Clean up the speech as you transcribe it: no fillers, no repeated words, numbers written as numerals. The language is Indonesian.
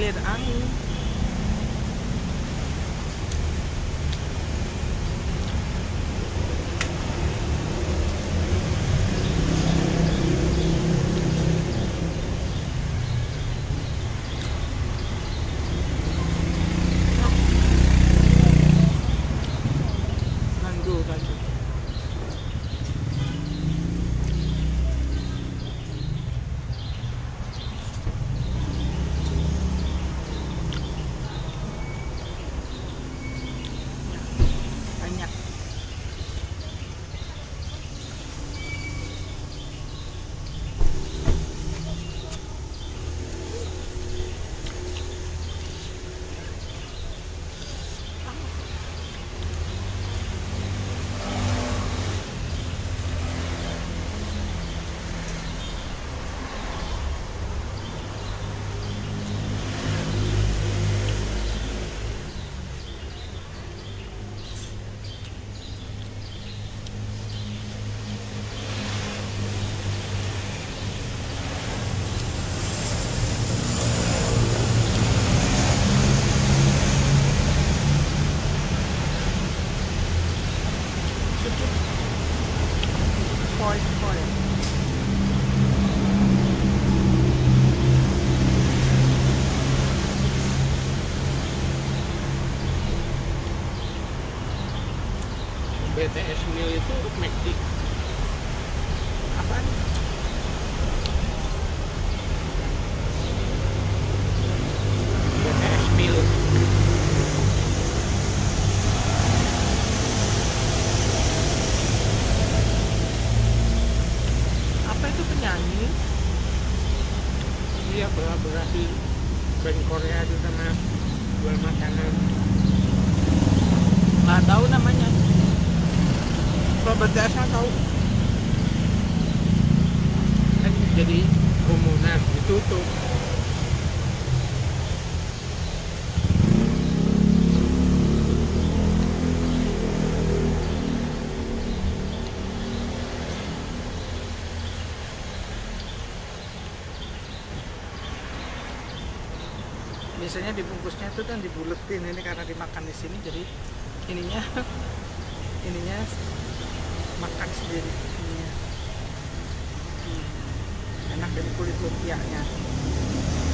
air angin. BTS Meal itu McD apaan? BTS Meal Apa itu penyanyi? dia kolaborasi band Korea itu sama jual makanan. Nggak tahu namanya. Kalau BTS nggak tahu. Kan jadi kerumunan ditutup. Biasanya dibungkusnya itu kan dibuletin, ini karena dimakan di sini jadi ininya makan sendiri ininya. Enak dari kulit lumpianya.